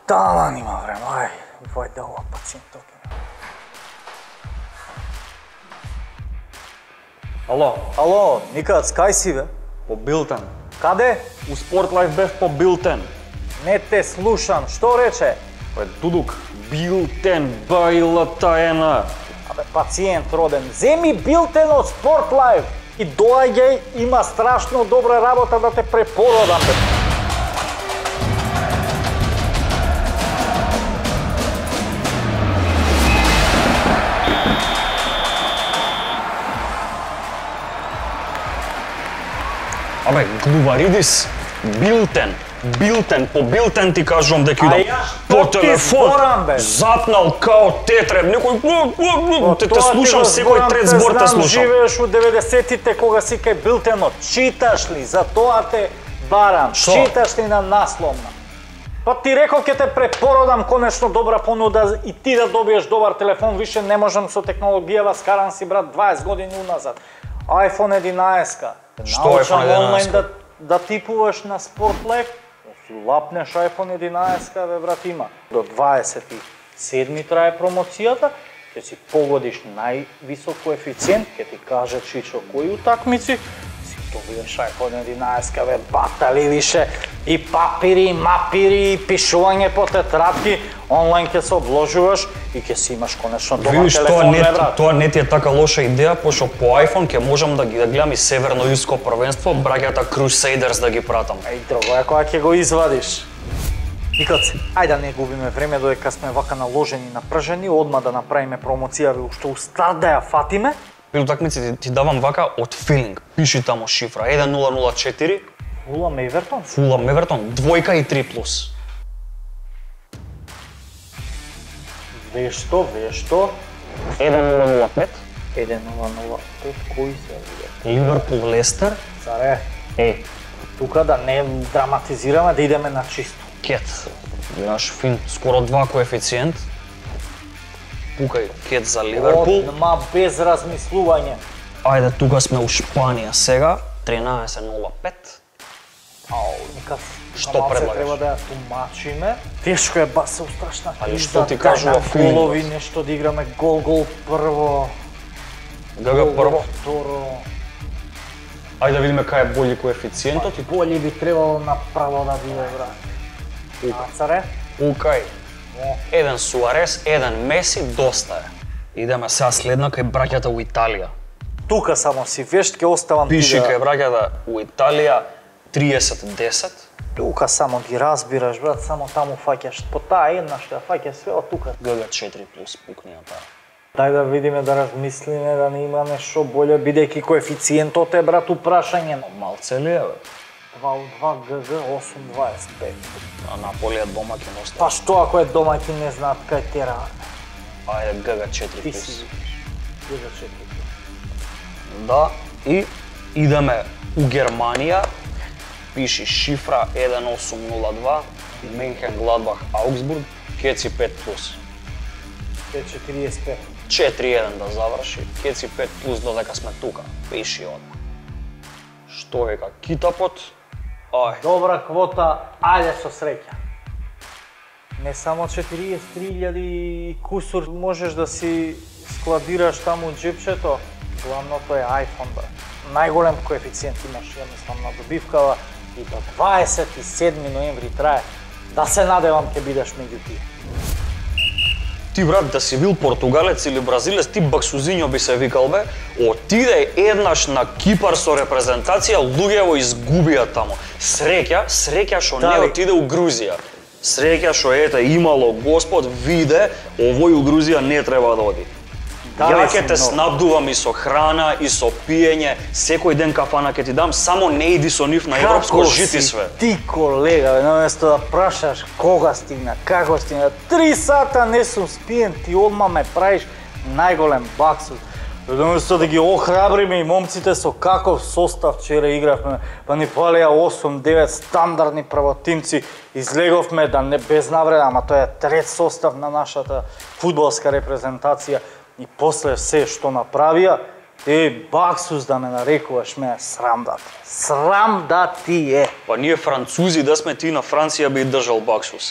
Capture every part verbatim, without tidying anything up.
Таман има време, ај, вајде ова пациентот. Ало, Ало, Никац, кај си бе? по Билтен. Каде? У Спортлайф бев по Билтен. Не те слушам, што рече? Бе, Дудук, Билтен, бајлата ена. Абе, пациент роден, земи Билтен од Спортлайф и доаѓај, има страшно добра работа да те препородам бе. Абе, глуваридис, Билтен, Билтен, по Билтен ти кажувам дека идам. По телефон, запнал као тетреб, некој те те слушам, секој трет збор те слушам. Живееш у деветдесетите кога си кај Билтенот, читаш ли, за тоа те барам, читаш ли на насловна. Па ти реков ќе те препородам конечно добра понуда и ти да добиеш добар телефон, више не можам со технологијава, скаран си брат дваесет години уназад. айфон единаесет. Што айфон единаесет? Да, да типуваш на Спортлайф, си лапнеш айфон единаесет, бе брат има. До дваесет и седми трае промоцијата, ќе си погодиш највисок коефициент, ќе ти каже Чичо кои утакмици, си добиеш айфон единаесет, бе батали више и папири, и мапири, и пишување по тетрадки, онлайн ќе се обложуваш и ќе си имаш конечно добар Видиш, телефон, тоа не, бе брат. тоа не ти е така лоша идеја, пошто по айфон ќе можам да ги да гледам и северно-јуско првенство, браќата Crusaders да ги пратам. Еј, друго е кога ќе го извадиш. Никац, ајде да не губиме време додека сме вака наложени, напржени, одма да направиме промоција, уште у старт да ја фатиме. При утакмици ти, ти давам вака од филинг, пиши таму шифра еден нула нула четири, Фулам Евертон? Фулам Евертон, двојка и три плюс. Ве што, ве што? еден нула нула пет, еден нула нула пет, кои се? Ливерпул Лестер, Царе, е, тука да не драматизираме, да идеме на чисто. Кет. Гледаш фин, скоро два коефициент. Пукај Кет за Ливерпул. Одма без размислување. Ајде, тука сме у Шпанија сега, тринаесет нула пет. Ау, Никац, Што малце предлагаш? треба да ја тумачиме. Тешко е ба се устрашна криза. Али што ти кажува да, филмот? Голови, нешто да играме гол, гол прво. ГГ гол, прво. второ. Ајде да видиме кај е бољи коефициентот и Боли би требало направо да биде, брат. А, царе? Пукај. Еден Суарес, еден Меси, доста е. Идеме сега следно кај браќата у Италија. Тука само си вешт, ќе оставам ти Пиши да... кај браќата у Италија триесет десет. Тука само ги разбираш, брат, само таму фаќаш. По таа една што ја фаќаш све од тука. ГГ четири плюс пукни на таа. Дај да видиме, да размислиме, да не има нешто боле, бидејќи коефициентот е, брат, упрашање. Малце ли е, бе? два у два ГГ осум дваесет пет. А Наполи е домаќин остава. Па што ако е домаќин не знаат кај тера? Ајде ГГ четири Ти плюс. си ГГ четири. Да, и идеме у Германија. Пиши шифра еден осум нула два, Менхен Гладбах Аугсбург, Кеци пет плюс. пет четириесет пет. четири еден да заврши, Кеци пет плюс додека сме тука. Пиши одма. Што е ка Китапот? Ај. Добра квота, ајде со среќа. Не само четириесет три илјади и кусур можеш да си складираш таму джипчето. Главното е айфон, бе. Најголем коефициент имаш, ја мислам, на добивкава и до дваесет и седми ноември трае. Да се надевам ќе бидеш меѓу тие. Ти, брат, да си бил португалец или бразилец, ти Баксузињо би се викал, бе, отиде еднаш на Кипар со репрезентација, луѓе го изгубија таму. Среќа, среќа што не Дали? отиде у Грузија. Среќа што ете имало Господ виде, овој у Грузија не треба да оди. Дали Ја си ќе те многу? снабдувам и со храна, и со пиење, секој ден кафана ќе ти дам, само не иди со нив на европско жити све. Ти колега, бе, наместо да прашаш кога стигна, како стигна, три сата не сум спиен, ти одма ме правиш најголем баксус. Наместо да ги охрабриме и момците со каков состав вчера игравме, па ни фалеа осум девет стандардни правотимци, излеговме да не без навреда, ама тоа е трет состав на нашата фудбалска репрезентација. И после се што направија, ти баксус да ме нарекуваш, ме срам да ти. Срам да ти е. Па ние французи да сме, ти на Франција би држал баксус.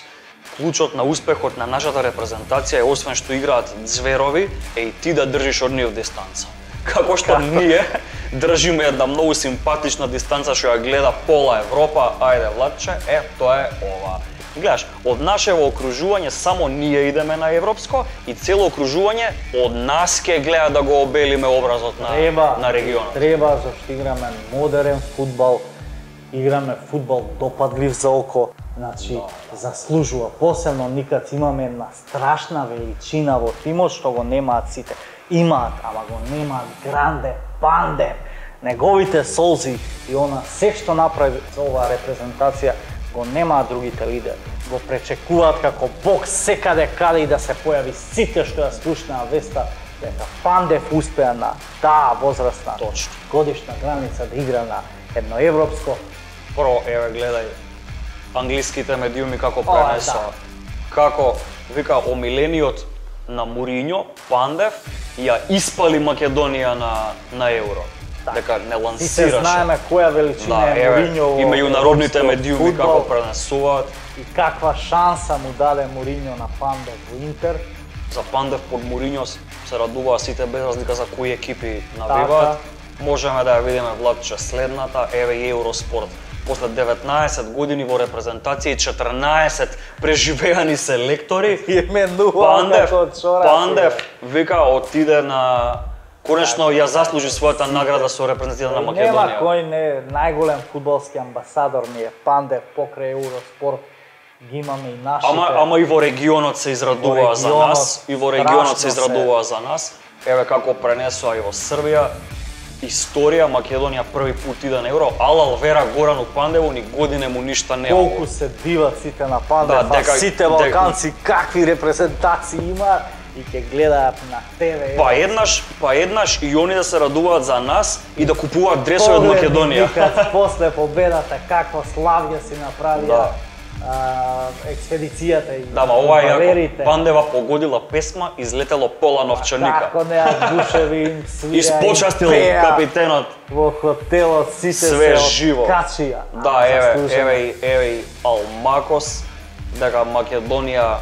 клучот на успехот на нашата репрезентација е освен што играат зверови, е и ти да држиш од нив дистанца. Како што ние држиме една многу симпатична дистанца што ја гледа пола Европа, ајде Владче, е, тоа е ова. Гледаш, од нашево окружување само ние идеме на европско и цело окружување од нас ке гледа да го обелиме образот на, треба, на регионот. Треба, зашто играме модерен фудбал, играме фудбал допадлив за око, значи да. Заслужува. Посебно никад имаме една страшна величина во тимот што го немаат сите. Имаат, ама го немаат Гранде, Пандев, неговите солзи и она се што направи за оваа репрезентација го немаат другите лидери. Го пречекуваат како Бог секаде каде и да се појави сите што ја слушнаа веста дека Пандев успеа на таа возрастна Точно. годишна граница да игра на едно европско. Прво, еве гледај англиските медиуми како пренесоа. Да. Како вика омилениот на Муриньо, Пандев, ја испали Македонија на на евро. Так. Дека не лансираше. Сите знаеме која величина да, е Муриньо во имају народните медиуми футбол, како пренесуваат. И каква шанса му даде Муриньо на Пандев во Интер. За Пандев под Муриньо се радуваа сите без разлика за кои екипи навиваат. Можеме да ја видиме Владче следната, еве и Евроспорт. После деветнаесет години во репрезентација и четрнаесет преживеани селектори, Пандев, Пандев вика отиде на конечно ја заслужи својата награда со репрезентација на Македонија. Нема кој не најголем фудбалски амбасадор ни е Пандев покрај Евроспорт. Ги имаме и нашите. Ама ама и во регионот се израдуваа за нас, и во регионот се израдуваа за нас. Еве како пренесоа и во Србија. Историја, Македонија први пат иде на евро, Алал Вера Горану Пандеву ни године му ништа нема. Колку се диват сите на Пандев, да, дека, а сите балканци дека... какви репрезентации има и ќе гледаат на тебе. Па еднаш, па еднаш и они да се радуваат за нас и да купуваат дресови од Македонија. Погледни после победата какво славје си направија. Да. А, експедицијата и да, ма ова е Пандева погодила песма, излетело пола новчаника. Како не Агушеви им свија. Испочастил капитенот. Во хотелот сите све се живо. Откачија. Да, еве, еве, еве и Алмакос, дека Македонија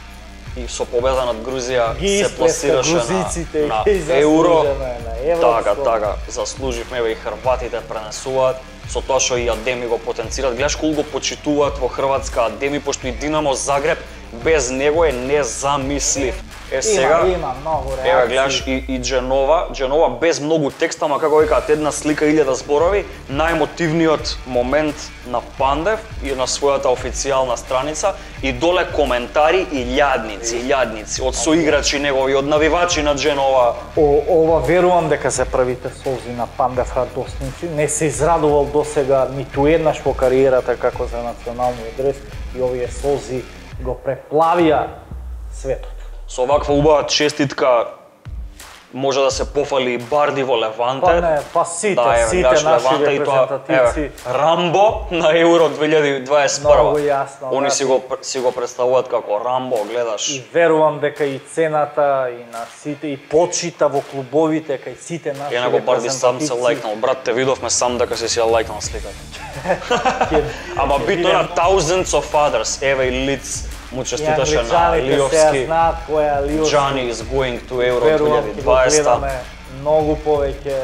и со победа над Грузија ги се пласираше на, на евро. На така, така, заслуживме, еве и хрватите пренесуваат. Со тоа што и Адеми го потенцираат, гледаш колку го почитуваат во Хрватска Адеми, пошто и Динамо Загреб без него е незамислив. Е сега, има, има многу реакции. Еве гледаш и, и Дженова, Дженова без многу текст, ама како викаат една слика илјада зборови, најмотивниот момент на Пандев и на својата официјална страница и доле коментари и љадници, љадници од соиграчи негови, од навивачи на Дженова. О, ова верувам дека се првите солзи на Пандев радосници. Не се израдувал досега ниту еднаш во кариерата како за националниот дрес и овие солзи го преплавија светот. Со оваква убава честитка може да се пофали и Барди во Леванте. Па не, па сите, да, еве, сите наши репрезентативци. Рамбо на Евро две илјади дваесет и прва. Многу јасно. Они си го, си го представуваат како Рамбо, гледаш. И верувам дека и цената и на сите и почита во клубовите кај сите наши репрезентативци. Енако Барди сам се лајкнал, брат, те видовме сам дека си си ја лајкнал сликата. Ама битно на thousands of others, еве и Лиц му честиташе на Лиовски. Johnny is going to Euro две илјади дваесета. Многу повеќе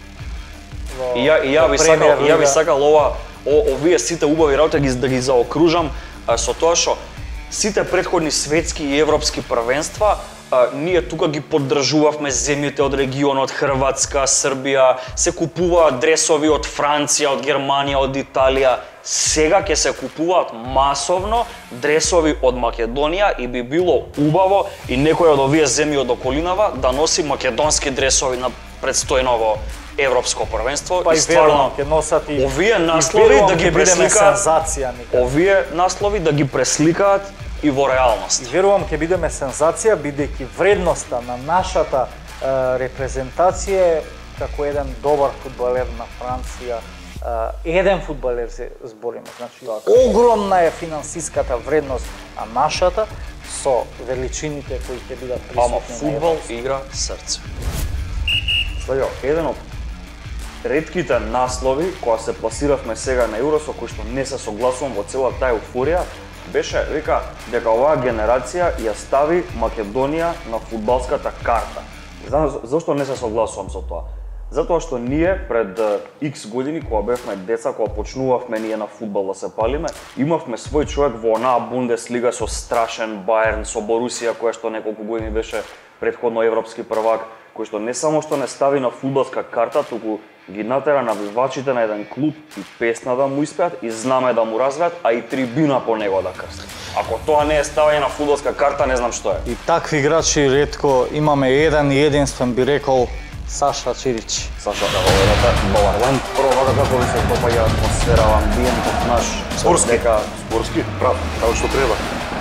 во И ја, и ја би сакал, ја би сакал ова, о, овие сите убави работи ги да ги заокружам а, со тоа што сите претходни светски и европски првенства а, ние тука ги поддржувавме земјите од регионот, Хрватска, Србија, се купуваат дресови од Франција, од Германија, од Италија. Сега ќе се купуваат масовно дресови од Македонија и би било убаво и некој од овие земји од околинава да носи македонски дресови на предстојново европско првенство. Па и стварно ќе носат и овие наслови да ги пресликаат сензација никад. Овие наслови да ги пресликаат и во реалност. И верувам ќе бидеме сензација бидејќи вредноста на нашата е, репрезентација како еден добар фудбалер на Франција. Uh, еден фудбалер се збориме, значи так. Огромна е финансиската вредност на нашата со величините кои ќе бидат присутни. Ама фудбал игра срце. Следо, еден од ретките наслови која се пласиравме сега на Евро, со кои што не се согласувам во целата таа еуфорија, беше, вика, дека оваа генерација ја стави Македонија на фудбалската карта. Знаеш зашто не се согласувам со тоа? Затоа што ние пред икс години, кога бевме деца, кога почнувавме ние на фудбал да се палиме, имавме свој човек во онаа Бундеслига со страшен Баерн, со Борусија, која што неколку години беше претходно европски првак, кој што не само што не стави на фудбалска карта, туку ги натера навивачите на еден клуб и песна да му испеат и знаме да му развеат, а и трибина по него да крстат. Ако тоа не е ставање на фудбалска карта, не знам што е. И такви играчи ретко имаме еден и единствен, би рекол, Саша Чирич. Саша да говората, Баларланд. Прво вака како ви се допаѓа атмосфера, амбиентот наш. Спорски. Дека спорски, прав, како што треба.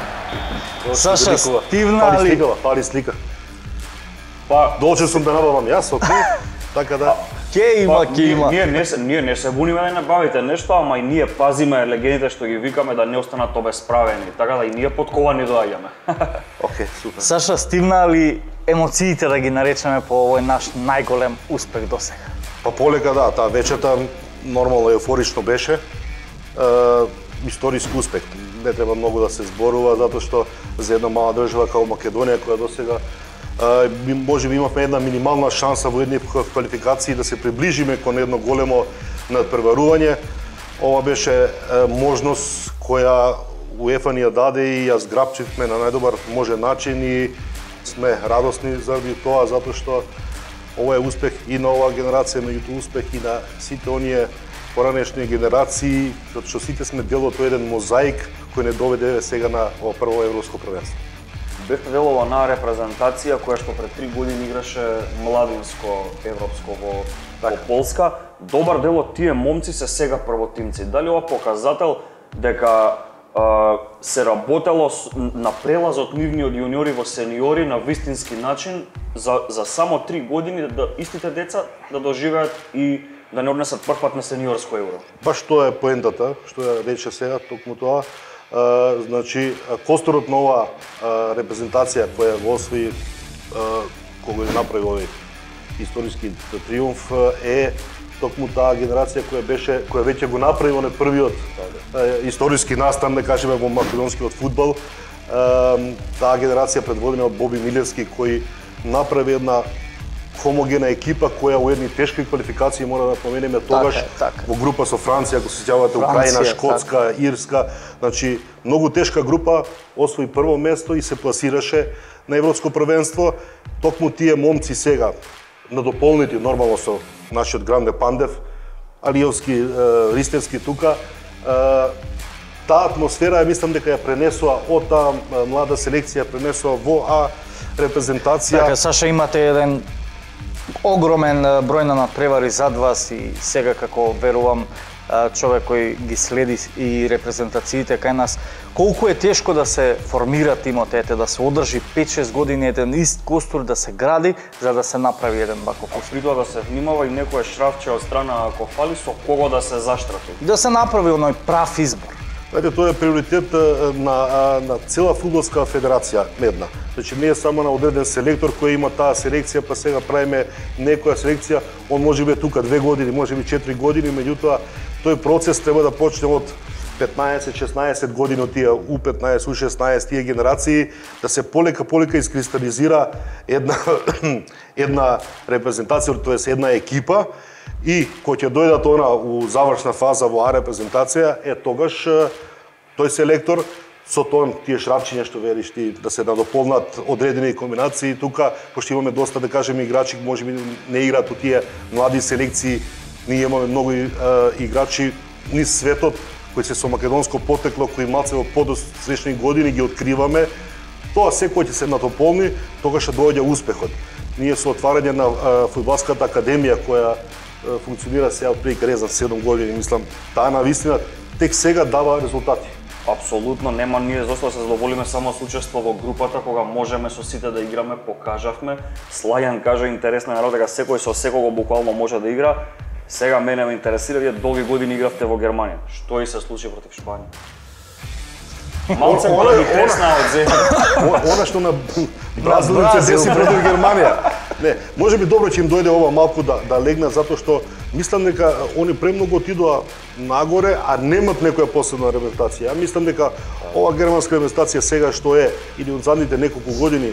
Саша, стивна Пари ли? сликава, пари слика. Па, Должен сум да набавам јас, окей? Така да. Ке има, ке ние, има. ние, не се, ние не се буниме да не бавите нешто, ама и ние пазиме легендите што ги викаме да не останат обесправени, така да и ние подковани доаѓаме. Окей, супер. Саша, стивна ли емоциите да ги наречеме по овој наш најголем успех досега? Па полека да, таа вечерта нормално еуфорично беше. Е, историски успех. Не треба многу да се зборува затоа што за една мала држава како Македонија која досега е, може би имавме една минимална шанса во едни квалификации да се приближиме кон едно големо надпреварување. Ова беше е, можност која УЕФА ни ја даде и ја зграбчивме на најдобар можен начин и сме радосни заради тоа затоа што ова е успех и на оваа генерација, меѓутоа успех и на сите оние поранешни генерации, затоа што сите сме дел од тој еден мозаик кој не доведе сега на ова прво европско првенство. Бевте дел од онаа репрезентација која што пред три години играше младинско европско во, во Полска. Добар дел од тие момци се сега првотимци. Дали ова показател дека а, се работело на прелазот нивни од јуниори во сениори на вистински начин за, за само три години да истите деца да доживеат и да не однесат прв пат на сениорско евро? Баш тоа е поентата, што ја рече сега, токму тоа. А, значи, косторот на оваа репрезентација која го освои кога ја направи овој историски триумф е токму таа генерација која беше која веќе го направи оне првиот е, историски настан, да кажеме, во македонскиот фудбал. Е, таа генерација предводена од Боби Милевски кој направи една хомогена екипа која во едни тешки квалификации мора да поменеме тогаш така, така. во група со Франција, ако се сеќавате, Украина, Шкотска, така. Ирска, значи многу тешка група, освои прво место и се пласираше на европско првенство. Токму тие момци сега надополнети нормално со нашиот Гранде Пандев, Алиевски, Ристевски тука, таа атмосфера ја мислам дека ја пренесоа од таа млада селекција, пренесоа во А репрезентација. Така, Саша, имате еден огромен број на надпревари зад вас и сега како верувам човек кој ги следи и репрезентациите кај нас, колку е тешко да се формира тимот, ете, да се одржи пет-шест години еден ист костур да се гради за да се направи еден ваков успех. При тоа да се внимава и некое шрафче од страна ако фали со кого да се заштрафи. Да се направи оној прав избор. Знаете, тоа е приоритет на, на цела фудбалска федерација една. Значи не е само на одреден селектор кој има таа селекција, па сега правиме некоја селекција, он може би тука две години, може би четири години, меѓутоа тој процес треба да почне од петнаесет-шеснаесет години од тие У петнаесет, У шеснаесет тие генерации, да се полека полека искристализира една една репрезентација, тоест една екипа. И кој ќе дојдат она у завршна фаза во А репрезентација, е тогаш тој селектор со тоа тие шрапчиња што велиш ти да се надополнат одредени комбинации тука, пошто имаме доста да кажеме играчи можеби не играат у тие млади селекции, ние имаме многу е, играчи низ светот кои се со македонско потекло, кои малце во подосречни години ги откриваме. Тоа секој ќе се надополни, тогаш ќе доаѓа успехот. Ние со отварање на фудбалската академија која функционира сега од преди не знам седум години, мислам, таа навистина тек сега дава резултати. Апсолутно нема, ние зашто се задоволиме само со учество во групата кога можеме со сите да играме, покажавме. Слајан кажа интересна народ дека секој со секого буквално може да игра. Сега мене ме интересира, вие долги години игравте во Германија. Што и се случи против Шпанија? Малце па ми тресна од земја. Она што на Бразил се деси против Германија. Не, може би добро ќе им дојде ова малку да да легнат затоа што мислам дека они премногу отидоа нагоре, а немат некоја посебна реабилитација. Ја мислам дека ова германска реабилитација сега што е или од задните неколку години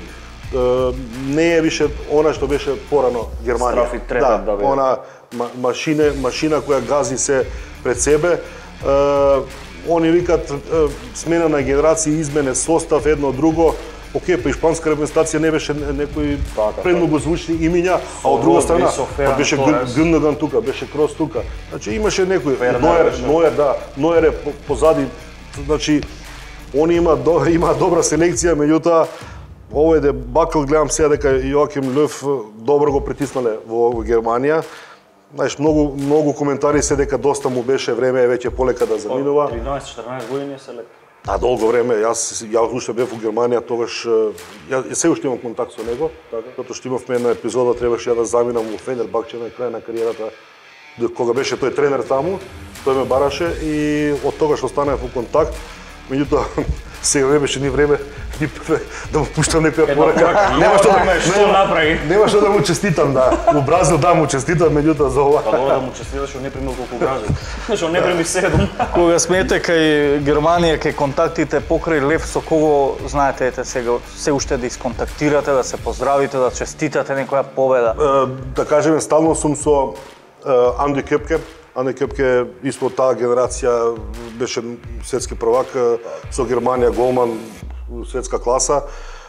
не е више она што беше порано Германија. Страфи трепет да, да она машина, машина која гази се пред себе. Е, они викат смена на генерации, измене состав едно друго. Океј, па испанска репрезентација не беше некои премногу звучни имиња, а од друга страна па беше Гюндоган тука, беше Крос тука. Значи имаше некои Ноер, Ноер да, Ноер е позади. Значи они има има добра селекција, меѓутоа овој дебакл гледам сега дека Јоаким Лев добро го притиснале во, во Германија. Знаеш, многу многу коментари се дека доста му беше време веќе полека да заминува. тринаесет-четрнаесет години е селектор. А долго време, јас ја уште бев во Германија, тогаш ја се уште имам контакт со него, затоа што имавме една епизода, требаше ја да заминам во Фенербахче на крај на кариерата, кога беше тој тренер таму, тој ме бараше и од тогаш останав во контакт. Меѓутоа сега не беше ни време ни да му пуштам некоја порака. Нема што да што направи. Нема што да му честитам, да. У Бразил да му честитам, меѓутоа за ова. Па добро да му честиташ, што не примил колку граждан. Што не прими седум. Кога смете кај Германија, кај контактите покрај Лев, со кого знаете ете сега се уште да исконтактирате, да се поздравите, да честитате некоја победа? Да кажеме, стално сум со Анди Кепке. Анди Кепке исто таа генерација беше светски првак со Германија, голман светска класа.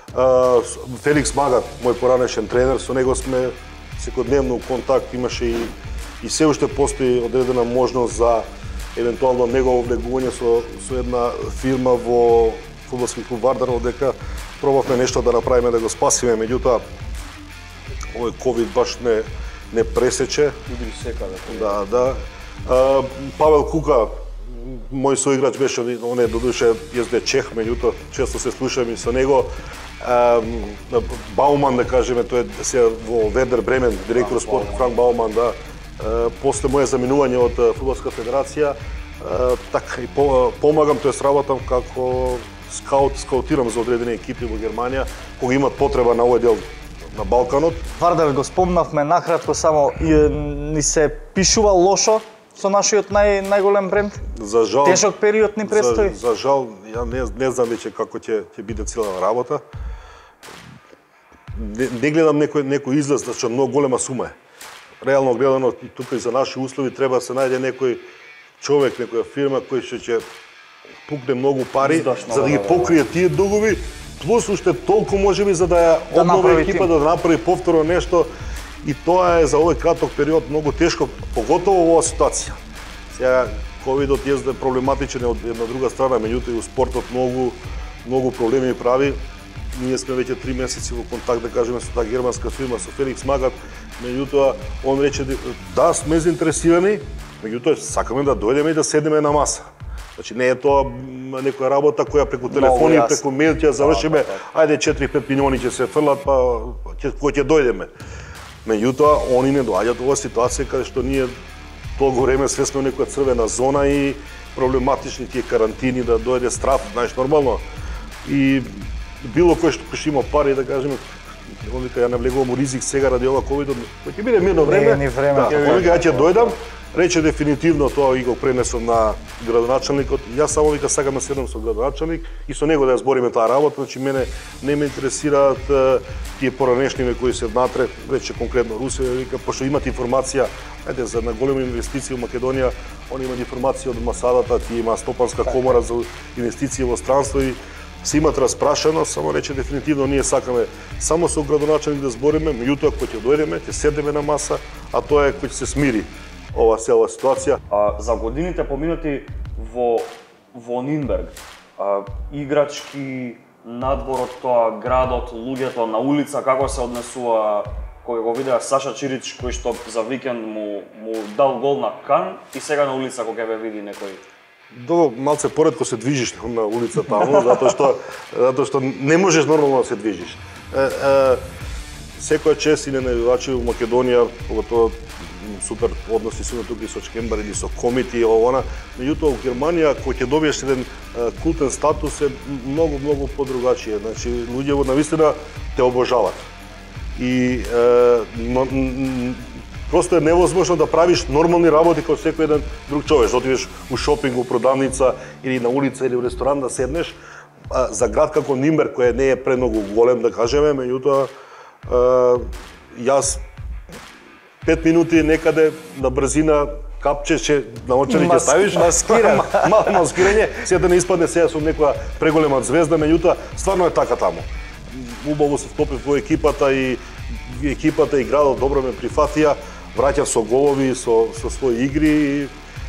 Феликс Магат, мој поранешен тренер, со него сме секојдневно контакт, имаше и и се уште постои одредена можност за евентуално негово влегување со со една фирма во фудбалски клуб Вардар, дека пробавме нешто да направиме да го спасиме, меѓутоа овој ковид баш не не пресече. Удри секаде. Да, да. А, Павел Кука, мој соиграч беше, он е додуше језде чех, меѓутоа често се слушам и со него. А, Бауман, да кажеме, тој е сега во Вердер Бремен, директор спорт, Франк Бауман, да. А, после моје заминување од Фудбалска федерација, а, така и помагам, тоест работам како скаут, скаутирам за одредени екипи во Германија, кога имат потреба на овој дел на Балканот. Вардар го спомнавме накратко, само и, ни се пишува лошо со нашиот нај најголем бренд. За жал. Тешок период ни предстои. За, за жал, ја не не знам веќе како ќе ќе биде цела работа. Не, не гледам некој некој излез, зашто многу голема сума е. Реално гледано и тука и за наши услови треба да се најде некој човек, некоја фирма кој ќе ќе пукне многу пари Издашно, за да ги покрие тие дугови. Плюс уште толку можеби за да ја Да обнови екипа, да направи повторно нешто, и тоа е за овој краток период многу тешко, поготово во оваа ситуација. Сега ковидот е проблематичен од една друга страна, меѓутоа и у спортот многу многу проблеми прави. Ние сме веќе три месеци во контакт, да кажеме, со таа германска фирма, со Феликс Магат, меѓутоа он рече да сме заинтересирани, меѓутоа сакаме да дојдеме и да седнеме на маса. Значи не е тоа некоја работа која преку телефони, преку мејл ќе завршиме, ајде четири-пет милиони ќе се фрлат, па ќе кој ќе дојдеме. Меѓутоа они не доаѓаат во оваа ситуација каде што ние толку време све сме во некоја црвена зона и проблематични тие карантини, да дојде страф, знаеш, нормално. И било кој што ќе има пари, да кажеме, он вика ја не влегувам у ризик сега ради ова ковидот, кој ќе биде мирно време. Не, не време. Да, он вика ја ќе дојдам. Рече дефинитивно тоа и го пренесов на градоначалникот. Јас само вика сакам да седам со градоначалник и со него да ја збориме таа работа. Значи мене не ме интересираат тие поранешниме кои се внатре, рече конкретно Русија, вика пошто имат информација, ајде за на големи инвестиции во Македонија, они имаат информација од амбасадата, тие има стопанска комора за инвестиции во странство и се имат распрашано, само рече дефинитивно ние сакаме само со градоначалник да збориме, меѓутоа кога ќе дојдеме, ќе седнеме на маса, а тоа е кој ќе се смири ова цела ситуација. А, за годините поминати во во Нинберг, а, играчки, надборот тоа, градот, луѓето на улица, како се однесува кога го видеа Саша Чирич, кој што за викенд му, му дал гол на Кан и сега на улица кога ве види некој? До малце поретко се движиш на улица таму, затоа што затоа што не можеш нормално да се движиш. Е, е, секоја чест и навивачи во Македонија, поготово супер односи со тука и со Чкембар или со Комити и она, меѓутоа во Германија кој ќе добиеш еден култен статус е многу многу подругачие. Значи луѓето навистина те обожаваат. и е, но, просто е невозможно да правиш нормални работи како секој еден друг човек. Да отидеш у шопинг, у продавница или на улица или у ресторан да седнеш. А, за град како Нимберг, кој не е премногу голем, да кажеме, меѓутоа јас пет минути некаде на брзина капче ќе на очери ќе ставиш. Маскирање. Мало маскирање, се да не испадне сега сум некоја преголема звезда, меѓутоа стварно е така таму. Убаво се вклопив во екипата и екипата и градот добро ме прифатија. Враќав со голови, со, со своји игри и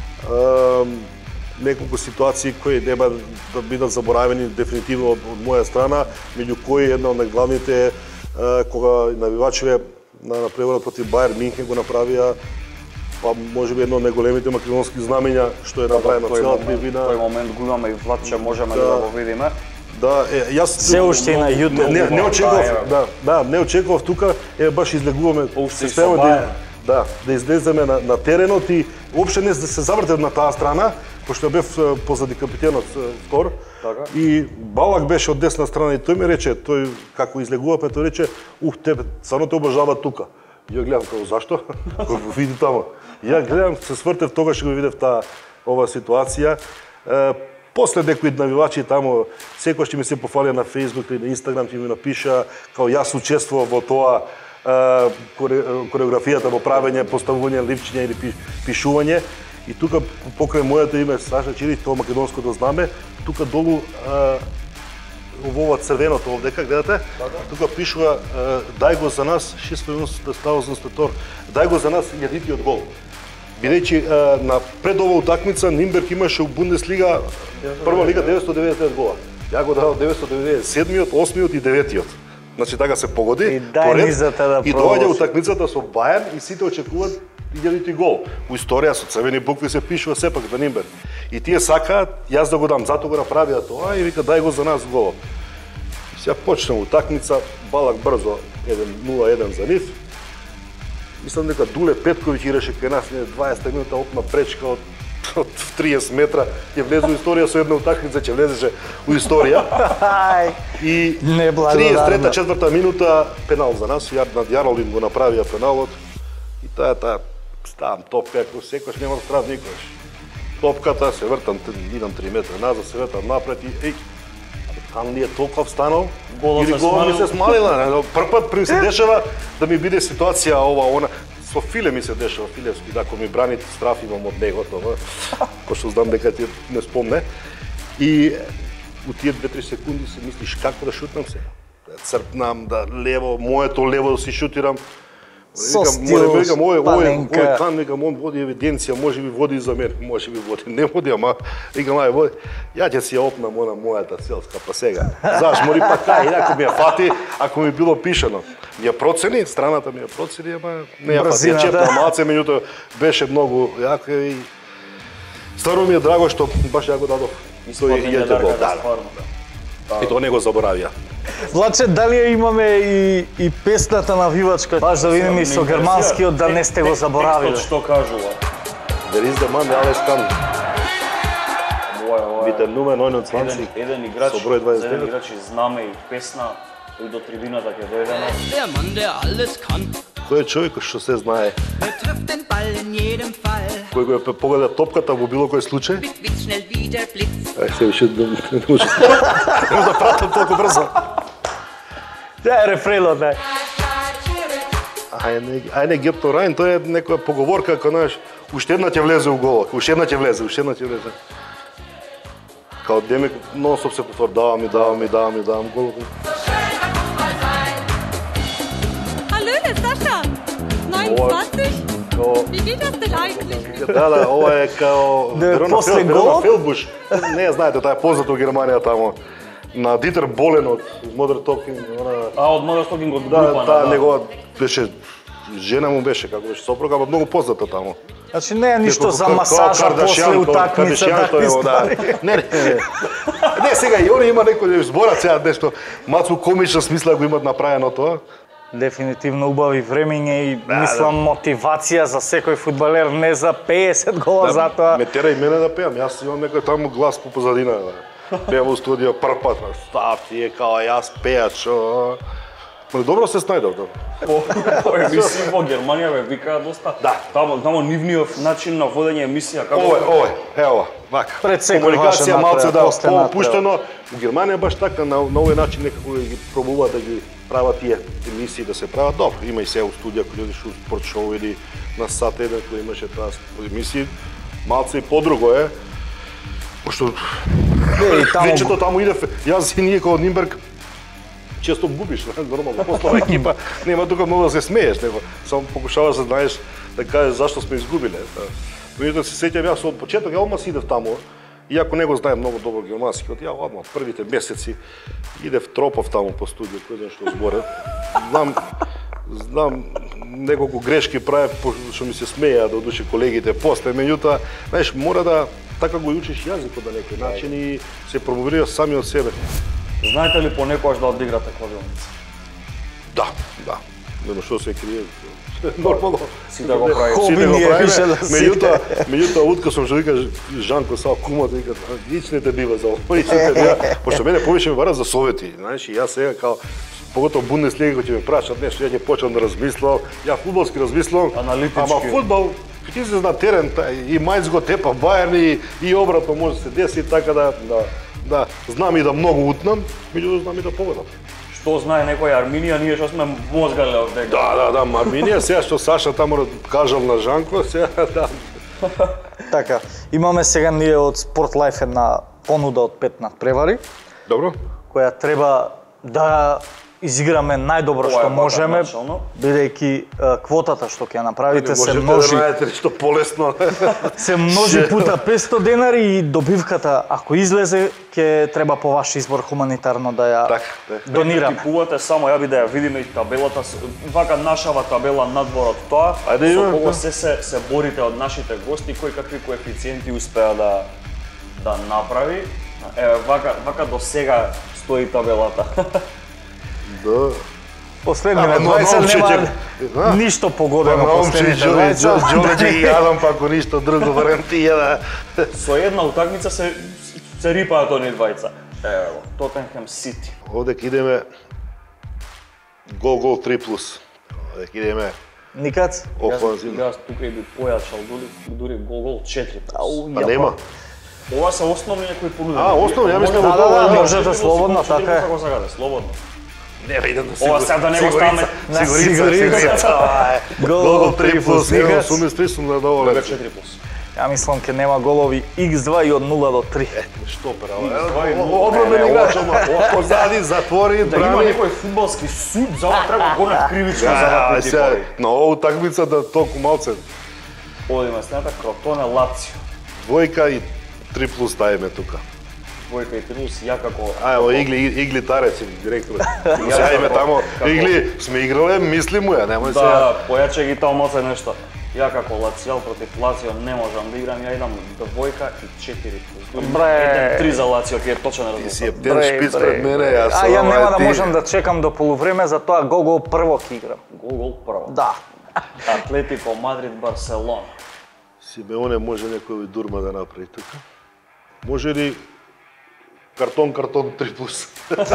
е, неколку ситуации кои нема да бидат заборавени дефинитивно од, од моја страна, меѓу кои една од најглавните е, кога навивачите на, на преворот против Бајер Минхен го направија, па можеби едно од најголемите македонски знамења што е направено цела трибина. Тој момент го имаме и Владче, можеме да, да го видиме. Да, е, јас се уште на YouTube. Не, не очекував, да, да, не очекував тука, е баш излегуваме системот да, да, да излеземе на, на теренот и уопште не да се завртев на таа страна, пошто бев позади капитенот втор. Така. И Балак беше од десна страна и тој ми рече, тој како излегувавме, тој рече: "Ух, тебе само те обожава тука." Ја гледам како зашто? Кога го види таму. Ја гледам, се свртев тогаш го видев таа ова ситуација. Е, после некои навивачи таму, секој што ми се пофалија на Facebook или на Instagram, ќе ми напиша како јас учествував во тоа е, кореографијата во правење, поставување ливчиња или пишување. И тука покрај моето име Саша Чирич, тоа македонското знаме, тука долу е, во ова црвеното овдека, гледате, тука пишува "Дај го за нас шест тисуќи стотор, дај го за нас илјадитиот гол." Бидејќи на пред ова утакмица Нимберг имаше у Бундеслига прва лига деветстотини и деветдесет гола. Ја го дадов деветстотини и деветдесет и седмиот, осмиот и деветиот. Значи така се погоди. И дај низата да и доаѓа утакмицата со Бајерн и сите очекуваат илјадити гол. У историја со црвени букви се пишува сепак за Нимберг. И тие сакаат јас да го дам, затоа го направија тоа и вика "Дај го за нас гол." Сега почнем утакмица, Балак брзо еден нула еден за нив. Мислам дека Дуле Петковиќ играше кај нас дваесетта минута опна пречка од, од триесет метра, ќе влезе у историја со една утакмица, ќе влезеше у историја. И триесет трета четврта минута пенал за нас, Јарнад Јаролин го направија пеналот. И таа таа ставам топка, ако секојаш нема страв никош. Топката се вртам, идам три метра назад, се вртам напред и еј, там ли е толков станал, голот или голот ми се смалила. Прв пат при се дешава да ми биде ситуација ова, она. Со Филе ми се дешава, Филевски, да, ако ми брани страф имам од него, тоа, кој што знам дека ти не спомне. И у тие две-три секунди се мислиш како да шутнам сега. Црпнам, да лево, моето лево да си шутирам. Со стил, паленка. Ој кан, викам, он води евиденција, може би води за мен, може би води, не води, ама, викам, ај, води. Ја ќе си ја опнам она мојата целска, па сега. Зашмори, па кај, ако ми ја фати, ако ми било пишано. Ми ја процени, страната ми ја процени, ама не ја фати. Ја чепна малце, меѓутоа беше многу јака и стварно ми е драго што баш ја го дадов. Тој јете гол. Да, да. И тоа не го заборавија. Владче, дали ја имаме и, и песната навивачка? Баш да видиме и со германскиот, да не сте го заборавиле. Текстот што кажува? There is the man, alles kann. Mit der Nummer нејнадесет, еден играч, со број дваесет еден девет. играч и знаме и песна, и до трибината ќе дојдеме. Der Mann, der alles kann. Кој е човек што се знае? Er trifft den Ball in jedem Fall. Кој го е погледа топката во било кој случај? Mit Witz schnell wie der Blitz. Ај се више да не може. Не може да пратам толку брзо. Ја е рефренот, не. Ај не, ај не get to Rhein, тоа е некоја поговорка кога знаеш, уште една ќе влезе у гол, уште една ќе влезе, уште една ќе влезе. Као Демек нон-стоп се повтор, давам и давам и давам и давам гол. Hallöle, Sascha! neunundzwanzig? Wie geht das denn eigentlich? Да, да, ова е као Верона после Верона голот? Фелбуш. Не знаете, таа е познато у Германија таму. На Дитер Болен од Modern Talking, она А, од Modern Talking од да, група, таа негова беше жена му беше како беше сопруга, ама многу позната таму. Значи не е ништо за Како масажа Кардашјан, после како утакмица, Кардашјан, такви тоа е, да. ствари. Не, не, не. Не, сега и они има некој зборат сега нешто мацу комична смисла го имат направено тоа. Дефинитивно убави времења и мислам мотивација за секој фудбалер, не за песет гола затоа. Ме тера и мене да пеам, јас имам некој таму глас по позадина. Пеам во студио прв пат, став ти е као јас пејач. Ма добро се снајдов, да. По, по емисии во Германија бе викаат доста. Да. Тамо, тамо нивниот начин на водење емисија како Овој, овој, ево, вака. Пред секој комуникација ваше малце направа, да после поопуштено. У Германија баш така на, на овој начин некако ги пробуваат да ги прават тие емисии да се прават добро. Има и се у студија кој одиш у спорт шоу или на Сат еден кој имаше таа емисија. Малце и подруго е. Пошто вечето таму иде, јас и ние како Нимберг често губиш, нормално, послова екипа, нема тука многу да се смееш, него само покушаваш да знаеш, да кажеш зашто сме изгубиле. Меѓутоа се сеќам јас од почеток, ја одма си идев таму, иако него знаем многу добро германски, ја одма од првите месеци идев тропов таму по студио, кој знае што зборев. Знам, знам неколку грешки правев, што ми се смеја да одуши колегите после, меѓутоа, знаеш, мора да така го учиш јазикот на некој начин и се промовира сами од себе. Знаете ли понекогаш да одиграте кладилница? Да, да. Нема што се крие. Нормално. Си да го правиш. Сите го правиме. да Меѓутоа, меѓутоа утка сум што вика Жанко са кумата вика ичните бива за ово, ичните бива. Пошто мене повеќе ме барат за совети, знаеш, и јас сега као поготово Бундеслига кој ќе ме прашат нешто, ја ќе почнам да размислам. Ја фудбалски размислам, ама фудбал ти се на терен и Мајц го тепа Бајерн и, и обратно може да се деси така да, да, да знам и да многу утнам, меѓутоа знам и да победам. Што знае некој Арминија, ние што сме мозгале од дека. Да, да, да, Арминија сега што Саша таму кажал на Жанко, сега да. Така, имаме сега ние од Спорт Лайф една понуда од пет надпревари. Добро. Која треба да изиграме најдобро што можеме, бидејќи квотата што ќе ја направите се множи. Да најдете нешто полесно. Се множи пута петсто денари и добивката, ако излезе, ќе треба по ваш избор хуманитарно да ја така, така. донираме. Купувате само, ја би да ја видиме и табелата, вака нашава табела надвор од тоа, Ајде, со има, кого да. се, се се борите од нашите гости, кои какви коефициенти успеа да да направи. Еве вака вака до сега стои табелата. Да. Последниве А, но двајца момче нема ќе- ништо погодено Момче, последниве Џоли, двајца. Џоли ќе ги јадам, па ако ништо друго варантија да. Со една утакмица се се рипаат они двајца. Еве го, Тотенхем Сити. Овде ќе идеме гол гол три плюс. Овде ќе идеме Никац? офанзивно. Јас тука и би појачал дури дури гол гол четири. Ау, Па ја, нема. Ова се основни некои понудени. А, основни, ја мислам, Да, да, да, да, можете слободно, така е. Како сакате, слободно. Нема идам да Ова сега да не го ставаме на Сигурица, сигурица. сигурица. Гол Гол гол три плюс. Ево, Никац. сум истри сум задоволен. четири плюс. Ја мислам ке нема голови икс два и од нула до три. Што пера? два и нула. Обрабен играч, ама позади затвори, Да има брани. некој фудбалски суд, за ова треба го на кривичка за Да, вакви сега типови. на оваа утакмица да толку малце. Одиме следната Кротоне Лацио. Двојка и три плюс тајме тука. Двојка и три плюс, ја како А, ево Игли, Игли Тареци, директор. Сега име тамо, Игли, сме играле, мисли му ја, немој сега. да појаче ги тамо малце нешто. Ја како Лацијал против Лацио не можам да играм, ја идам двојка и четири плюс. Дури Бре. еден три за Лацио, ќе е точен Ти си резултат. ептен шпиц пред мене, јас А сам, ја нема е, да ти. можам да чекам до полувреме, затоа гол гол прво ќе играм. Гол гол прво. Да. Атлетико Мадрид Барселона. Симеоне може некој дурма да направи тука. Може ли картон, картон три плюс?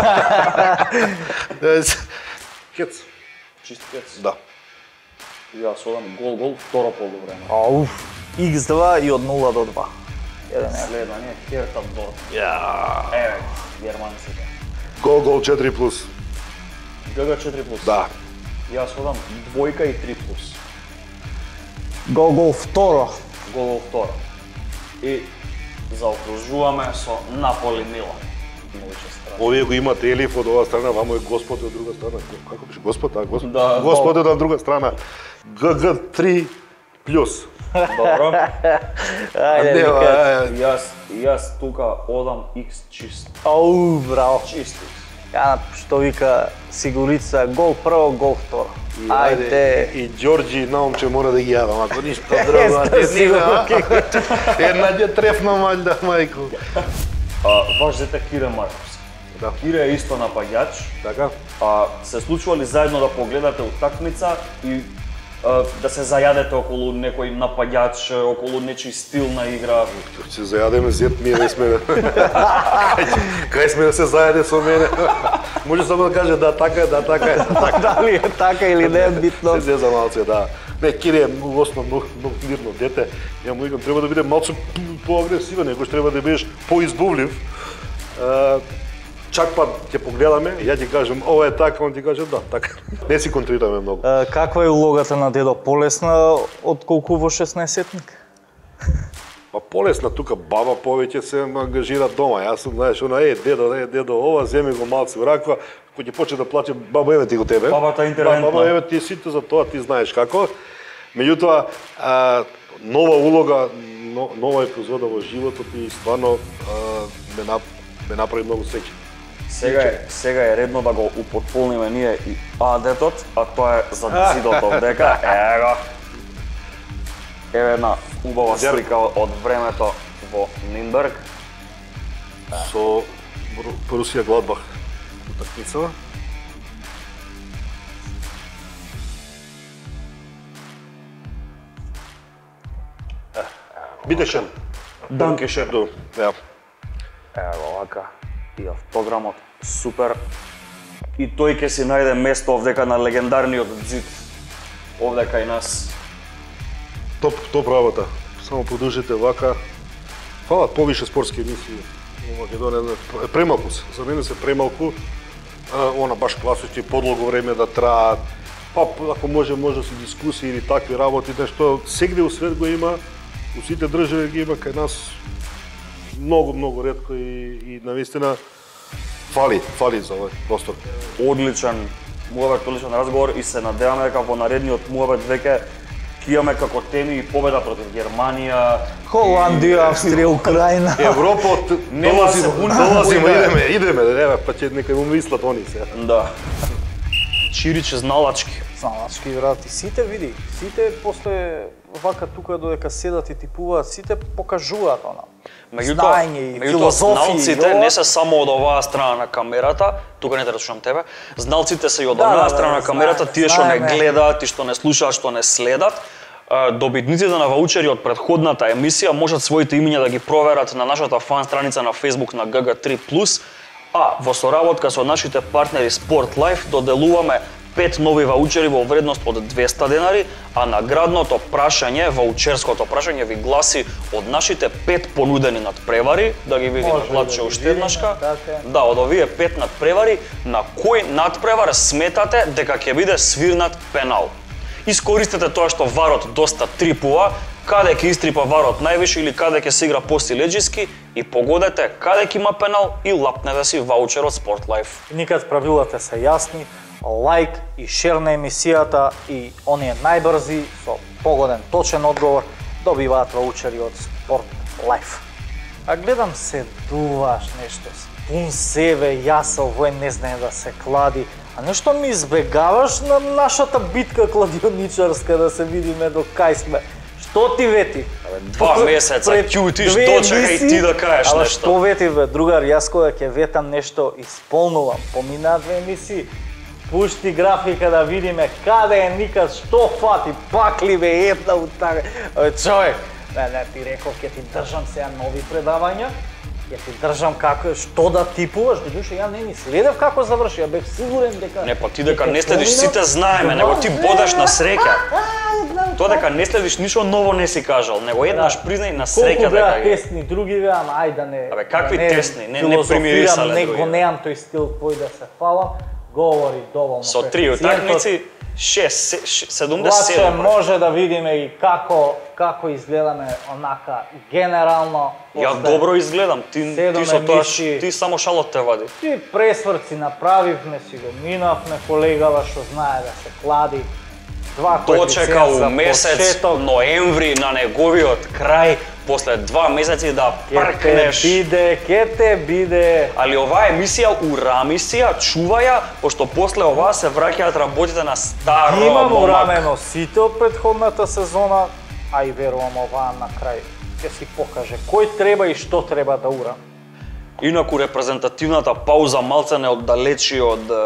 Хец. Чист кец. Да. Јас одам гол гол второ полувреме. Ауф. икс два и од нула до два. Еден е. Следвање Херта Дорт. Ја. Еве, германците. Гол гол четири плюс. ГГ четири плюс. Да. Јас одам двојка и три плюс. Гол гол второ. Гол гол второ. И заокружуваме со Наполи Милан. Многу страна. Овие го имате Елиф од оваа страна, вамо е Господ од друга страна. Како беше Господ, а Господ? Да, Господ од друга страна. ГГ три плюс. Добро. Ајде, Не, Никац. а, Јас јас тука одам X чист. Ау, браво. Чист. Ја што вика Сигурица, гол прво, гол второ. И, Ајде. И Ѓорџи наумче мора да ги јавам, ако ништо Есте, друго. а ти сигурно нема, а? Една ќе трефна мајда, мајко. А, ваш зете Кире Марковски. Да. Кире е исто напаѓач. Така? А се случува ли заедно да погледате утакмица и да се зајадете околу некој напаѓач, околу нечи стил на игра? Ќе зајадеме зет, ние не сме. Кај сме да се зајаде со мене? Може само да каже да така е, да така е. Дали е така или не е битно? Се зеза малце, да. Не, Кире е многу основно, многу мирно дете. Ја му викам, треба да биде малце поагресивен, некој треба да бидеш поизбувлив. Чак па ќе погледаме, ја ти кажем ова е така, он ти каже да, така. Не си контрираме многу. Каква е улогата на дедо? Полесна отколку во шеснаесетник? Па полесна, тука баба повеќе се ангажира дома. Јас сум, знаеш, она е дедо, е дедо, ова земи го малце ураква, кој ќе почне да плаче, баба еве ти го тебе. Бабата е интервентна. Баба еве ти сите за тоа, ти знаеш како. Меѓутоа, нова улога, нова епизода во животот и стварно ме, ме направи многу среќа. Сега е, сега е редно да го употполниме ние и адетот, а тоа е за зидот овдека. Ево. Еве една убава слика од времето во Нинберг. Со Борусија Гладбах утакмицава. Бидешен. Данкешен. Ја. Ево вака. И автограмот супер. И тој ќе си најде место овдека на легендарниот зид. Овдека и нас. Топ, топ работа. Само продолжите вака. Фалат повише спортски емисии во Македонија. Премалку се. За мене се премалку. Она баш класични подлого време да траат. Па ако може може се дискусии или такви работи, нешто сегде у свет го има, у сите држави ги има, кај нас многу многу ретко и, и навистина фали, фали за овој простор. Одличен муабет, одличен разговор и се надеваме дека во наредниот муабет веќе ќе имаме како теми и победа против Германија, Холандија, Австрија, Украина. Европа, Нема да се буним. долазиме, идеме, идеме, еве, па ќе нека му мислат они се. Да. Чирич зналачки. Зналачки, брат, и сите види, сите после вака тука додека седат и типуваат, сите покажуваат она. Знаење и филозофија. Зналците не се само од оваа страна на камерата, тука не те слушам тебе. Зналците се и од Да, онаа да, страна да, на камерата, знаеме, тие што не знаеме. гледаат и што не слушаат, што не следат. Добитниците на ваучери од претходната емисија можат своите имиња да ги проверат на нашата фан страница на Facebook на Г Г три плюс, а во соработка со нашите партнери Sport Life доделуваме пет нови ваучери во вредност од двеста денари, а наградното прашање, ваучерското прашање ви гласи од нашите пет понудени надпревари, да ги видиме Може Владче да ги уште видиме, еднашка. така е. Да, од овие пет надпревари, на кој надпревар сметате дека ќе биде свирнат пенал? Искористете тоа што варот доста трипува, каде ќе истрипа варот највише или каде ќе се игра постиледжиски и погодете каде ќе има пенал и лапнете си ваучер од Sport Life. Никад правилата се јасни, лайк и шер на емисијата и оние најбрзи со погоден точен одговор добиваат ваучери од Sport Life. А гледам се дуваш нешто, пун себе, јас овој не знае да се клади, а нешто ми избегаваш на нашата битка кладионичарска да се видиме до кај сме. Што ти вети? Два месеца Пред ќутиш, две дочекај емисии, ти да кажеш ама нешто. што вети бе, другар, јас кога ќе ветам нешто исполнувам. Поминаа две емисии. Пушти графика да видиме каде е никад, што фати, пакли бе една утака. Абе човек, не, не, ти реков ќе ти држам сега нови предавања, ќе ти држам како што да типуваш, додуше ја не ни следев како заврши, ја бев сигурен дека Не, па ти дека не следиш, помина- сите знаеме, него ти бодаш на среќа. Знам Тоа дека не следиш ништо ново не си кажал, него еднаш признај на Колку среќа беа дека ги. тесни други беа, ама ај да не. Абе, какви да не тесни? Не- не филозофирам, примирисале не други. го неам тој стил кој да се фалам. Говори доволно. Со три утакмици, шест, седумдесет Влаче, седум. може да видиме и како како изгледаме онака генерално. Ја после добро изгледам, ти, седум ти со тоа, емисии. ти само шалот те вади. Ти пресврци направивме, си го минавме, колегава што знае да се клади. Два Дочека коефициент у за месец почеток. ноември на неговиот крај, после два месеци да Ке те пркнеш. биде, ке те биде. Али оваа емисија урамисија, чуваја, пошто после оваа се враќаат работите на старо Имам момак. урамено сите од претходната сезона, а и верувам оваа на крај ќе си покаже кој треба и што треба да урам. Инаку репрезентативната пауза малце не оддалечи од е,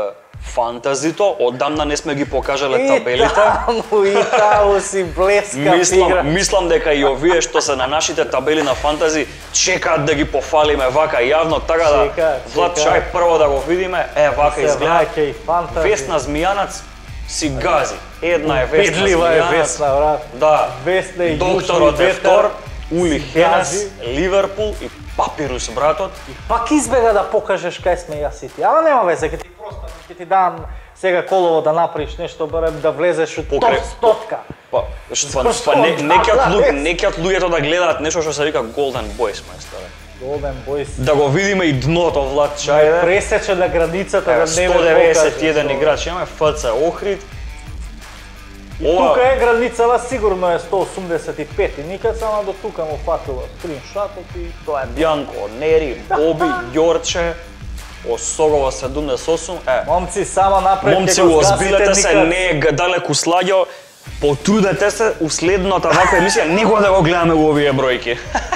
фантазито, одамна не сме ги покажале И табелите. таму, и таму си блеска игра. Мислам, мислам дека и овие што се на нашите табели на фантази чекаат да ги пофалиме вака јавно, така да Чекаат, Влад чекаат. чај прво да го видиме. Е, вака Се изгледа. враќа и фантази. Весна Змијанац си гази. Една е Весна Бедлива е Змијанац. Весна, брат. Да. Весна и Докторот Јужни е ветер. втор, Ули Си Хенас, гази. Ливерпул и Папирус братот. Пак избега да покажеш кај сме ја сите. Ама нема везе, ќе ти просто ќе ти дам сега колово да направиш нешто, барем да влезеш у топ Покрај- стотка. Па, што Зашто па не да, некиот да, луѓе, вест. некиот луѓето да гледаат нешто што се вика Golden Boys, мајсторе. Golden Boys. Да го видиме и дното, Влад, чајде. Пресече на границата да не сто ме деветдесет и покаже. еден играч, имаме Ф Ц Охрид. И тука е границава сигурно е сто осумдесет и пет и никад само до тука му фатило скриншотот и тоа е. Бјанко, Нери, Боби, Ѓорче, Осогова седумдесет и осум. Е, Момци само напред момци, ќе го згасите озбилете се, никад. не е г- далеку слагјо. Потрудете се, у следната ваква емисија никога да го гледаме у овие бројки.